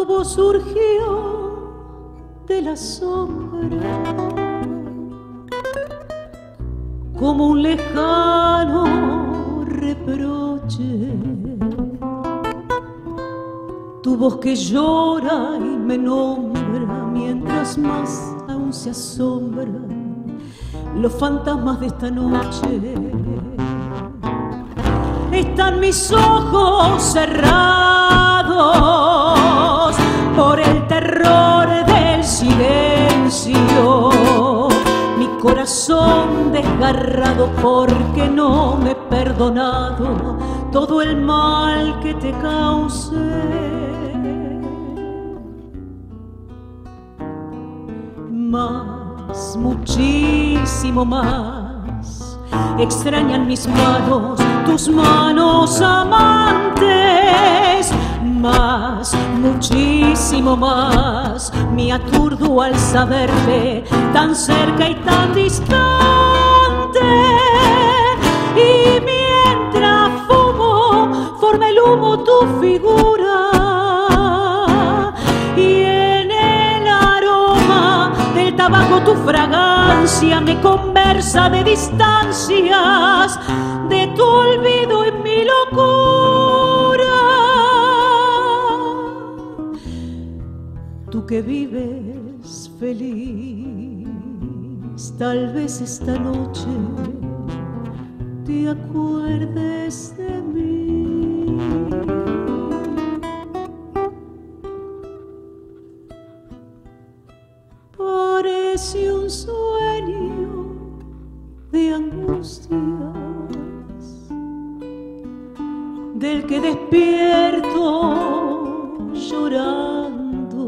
voz surgió de la sombra como un lejano reproche. Tu voz que llora y me nombra mientras más aún se asombran los fantasmas de esta noche. Están mis ojos cerrados por el terror del silencio, mi corazón desgarrado porque no me he perdonado todo el mal que te causé. Más, muchísimo más, extrañan mis manos, tus manos amantes. Más, muchísimo más, me aturdo al saberte tan cerca y tan distante. Y mientras fumo, forma el humo tu figura, y en el aroma del tabaco tu fragancia me conversa de distancias, de tu olvido y mi locura. Tú que vives feliz, tal vez esta noche te acuerdes de mí. Parece un sueño de angustias del que despierto llorando,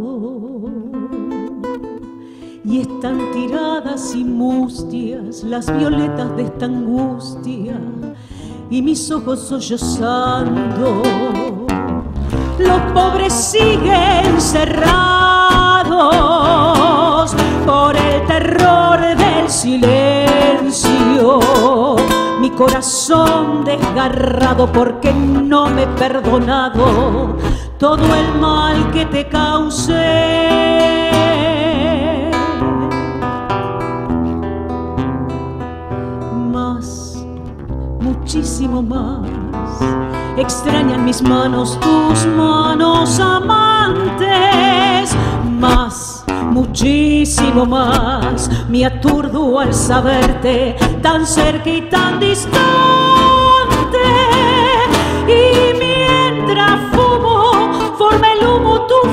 y están tiradas y mustias las violetas de esta angustia y mis ojos sollozando. Los pobres siguen cerrados por el terror del silencio, mi corazón desgarrado porque no me he perdonado todo el mal que te causé. Más, muchísimo más, extrañan mis manos, tus manos amantes. Más, muchísimo más, me aturdo al saberte tan cerca y tan distante. Y mientras fumo, forma el humo tu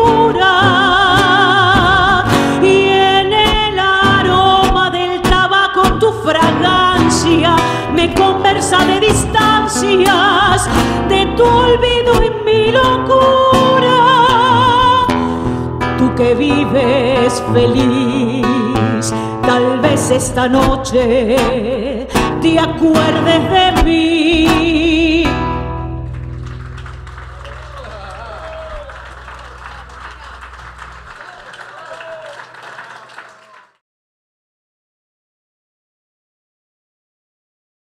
figura, y en el aroma del tabaco tu fragancia me conversa de distancias, de tu olvido y mi locura. Tú que vives feliz, tal vez esta noche te acuerdes de mí.